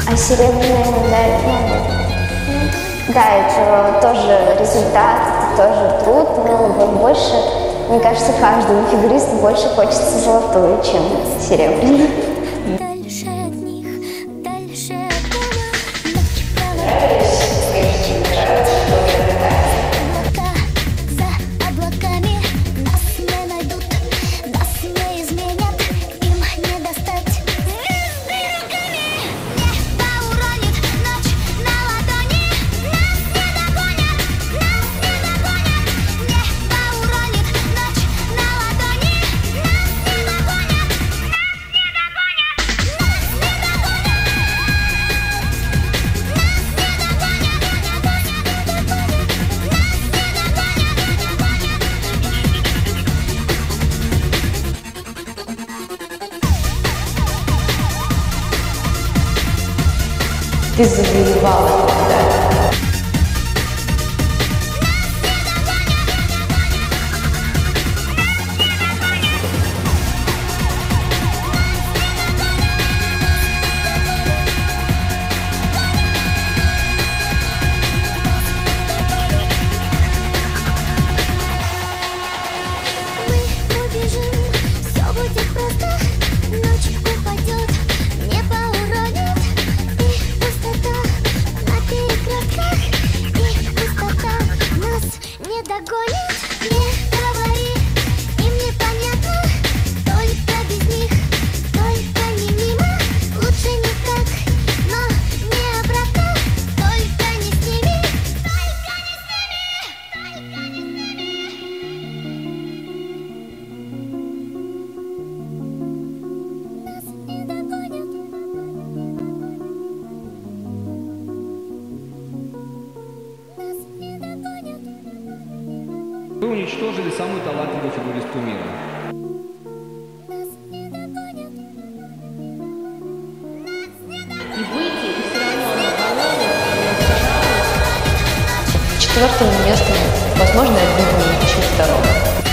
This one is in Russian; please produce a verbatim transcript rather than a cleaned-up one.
А серебряная медаль, ну, да, это тоже результат, это тоже труд, но больше, мне кажется, каждому фигуристу больше хочется золотую, чем серебряную. Дальше от них, дальше от дома. Облака за облаками нас не найдут, нас не изменят, им не достать. Звездными руками небо уронит ночь на ладони. Нас не догонят, нас не догонят. Небо уронит ночь на ладони. Нас не догонят, нас не догонят. Нас не догонят. Ты завоевала медаль. Мы убежим, все будет просто. Ночь упадет, небо уронит. И пустота на перекрестках. И пустота нас не догонит. Не говори, им непонятно. Только без них, только не мимо. Лучше никак, но не обратно. Только не с ними, только не с ними, только не с ними. Нас не догонят. Нас не догонят. Вы уничтожили самую талантливую фигуристку мира. Нас не догонят. И выйти, и все равно на голову, четвертым местом, возможно, одним, чем вторым.